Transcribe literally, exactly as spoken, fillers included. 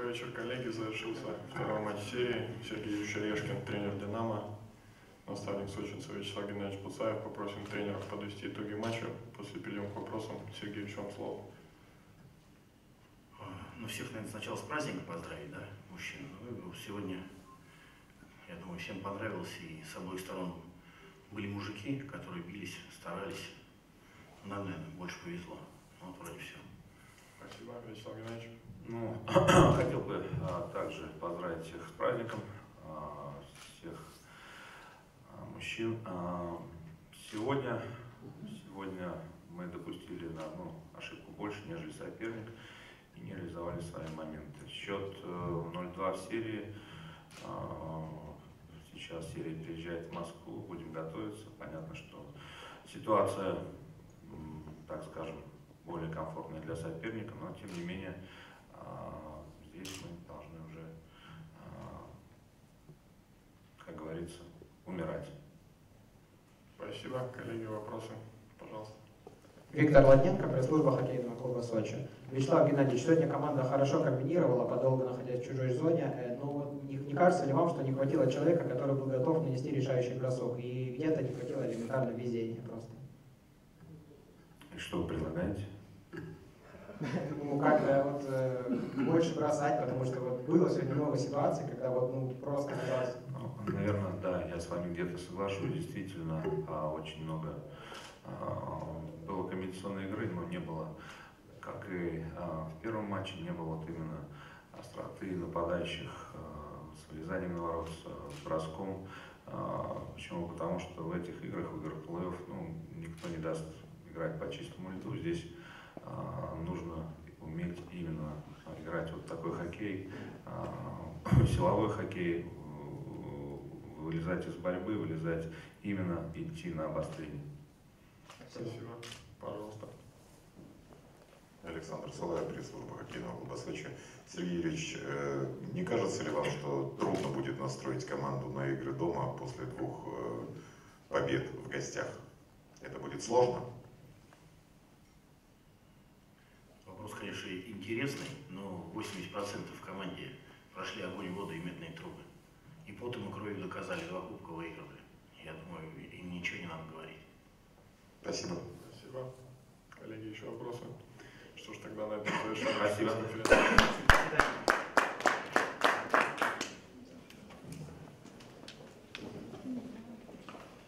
вечер, коллеги. Завершился второй матч серии. Сергей Юрьевич, тренер «Динамо», наставник сочинца Вячеслав Геннадьевич Пуцаев. Попросим тренера подвести итоги матча. После перейдем к вопросам. Сергей, в чем слово? Ну, всех, наверное, сначала с праздником поздравить, да, мужчин. Ну, сегодня, я думаю, всем понравилось, и с обоих сторон были мужики, которые бились, старались. Нам, наверное, больше повезло. Вот вроде все. Спасибо, Вячеслав Геннадьевич. Ну, хотел бы а, также поздравить всех с праздником, а, всех а, мужчин. А, сегодня, сегодня мы допустили на одну ошибку больше, нежели соперник, и не реализовали свои моменты. Счет ноль-два в серии. А, сейчас серия приезжает в Москву, будем готовиться. Понятно, что ситуация, так скажем, более комфортная для соперника, но тем не менее здесь мы должны уже, как говорится, умирать. Спасибо. Коллеги, вопросы? Пожалуйста. Виктор Ладненко, пресс-служба хоккейного клуба «Сочи». Вячеслав Геннадьевич, сегодня команда хорошо комбинировала, подолго находясь в чужой зоне. Но не, не кажется ли вам, что не хватило человека, который был готов нанести решающий бросок? И где-то не хватило элементарно везения просто? И что вы предлагаете? Ну, как-то вот э, больше бросать, потому что вот было сегодня много ситуаций, когда вот ну просто казалось. Ну, наверное, да, я с вами где-то соглашусь, действительно, а, очень много а, было комбинационной игры, но не было, как и а, в первом матче, не было вот именно остроты нападающих а, с вылезанием на ворот, с, с броском. А, почему? Потому что в этих играх, в играх плей-офф, ну, никто не даст играть по чистому льду. Здесь а, нужно уметь именно играть вот такой хоккей, а, силовой хоккей, вылезать из борьбы, вылезать именно, идти на обострение. Спасибо. Пожалуйста. Александр Соловьев, пресс-служба хоккейного клуба «Сочи». Сергей Юрьевич, э, не кажется ли вам, что трудно будет настроить команду на игры дома после двух э, побед в гостях? Это будет сложно? Вопрос, конечно, интересный, но восемьдесят процентов в команде прошли огонь, воду и медные трубы. И потом и кровью доказали, два кубка выиграли. Я думаю, им ничего не надо говорить. Спасибо. Спасибо. Коллеги, еще вопросы? Что ж, тогда на этом завершим. Спасибо. До свидания.